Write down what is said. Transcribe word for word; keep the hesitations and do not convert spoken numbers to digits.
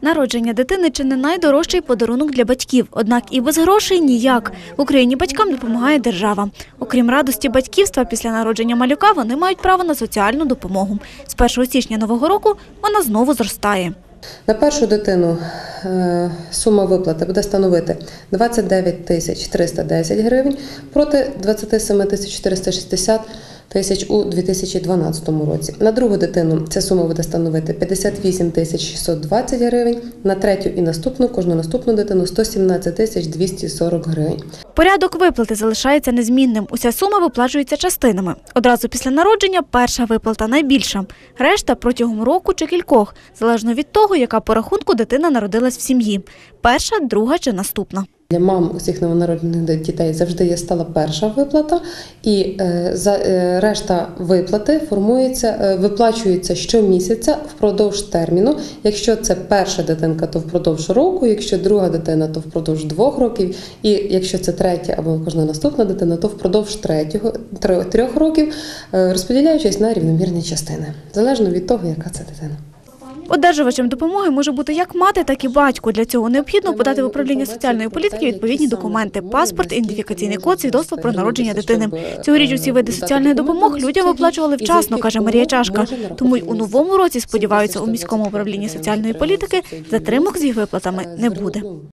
Народження дитини – чи не найдорожчий подарунок для батьків. Однак і без грошей – ніяк. В Україні батькам допомагає держава. Окрім радості батьківства, після народження малюка вони мають право на соціальну допомогу. З першого січня нового року вона знову зростає. На першу дитину сума виплати буде становити двадцять дев'ять тисяч триста десять гривень проти двадцять сім тисяч чотириста шістдесят тисяч у дві тисячі дванадцятому році. На другу дитину ця сума буде становити п'ятдесят вісім тисяч шістсот двадцять гривень, на третю і наступну, кожну наступну дитину – сто сімнадцять тисяч двісті сорок гривень. Порядок виплати залишається незмінним. Уся сума виплачується частинами. Одразу після народження перша виплата найбільша. Решта протягом року чи кількох, залежно від того, яка по рахунку дитина народилась в сім'ї. Перша, друга чи наступна. Для мам усіх новонароджених дітей завжди є стала перша виплата, і е, за, е, решта виплати формується, е, виплачується щомісяця впродовж терміну. Якщо це перша дитинка, то впродовж року, якщо друга дитина, то впродовж двох років, і якщо це третя або кожна наступна дитина, то впродовж третього, трьох років, е, розподіляючись на рівномірні частини, залежно від того, яка це дитина. Одержувачем допомоги може бути як мати, так і батько. Для цього необхідно подати в управління соціальної політики відповідні документи – паспорт, ідентифікаційний код, свідоцтво про народження дитини. Цьогоріч усі види соціальних допомог людям виплачували вчасно, каже Марія Чашка. Тому й у новому році, сподіваються, у міському управлінні соціальної політики затримок з їх виплатами не буде.